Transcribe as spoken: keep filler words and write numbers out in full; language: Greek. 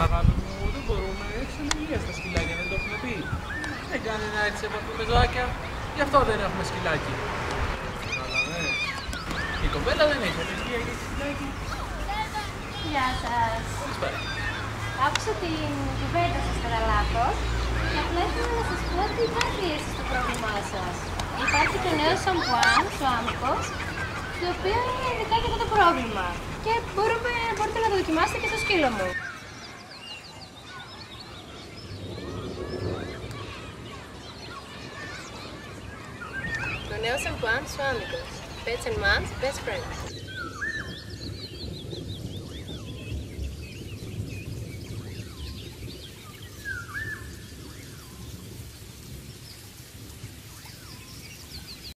Αγάπη μου, δεν μπορούμε. Έχει ανεμία στα σκυλάκια, δεν το έχουμε πει. Δεν κάνει να έρθει σε επαφή με ζωάκια. Γι' αυτό δεν έχουμε σκυλάκι. Καταλαβαίνεις. Η κοπέλα δεν έχει ανεμία, έχει σκυλάκι. Γεια σας. Καλησπέρα. Άκουσα την κουβέντα σας κατά λάθος και απλά ήθελα να σας πω ότι υπάρχει λύση στο πρόβλημά σας. Υπάρχει το νέο σαμπουάν, το Amicos, το οποίο είναι ειδικά για αυτό το πρόβλημα. Και μπορούμε, μπορείτε να το δοκιμάσετε και στο σκύλο μου. Το νέο σαμπουάν του Amicos. Pets and Moms Best Friends.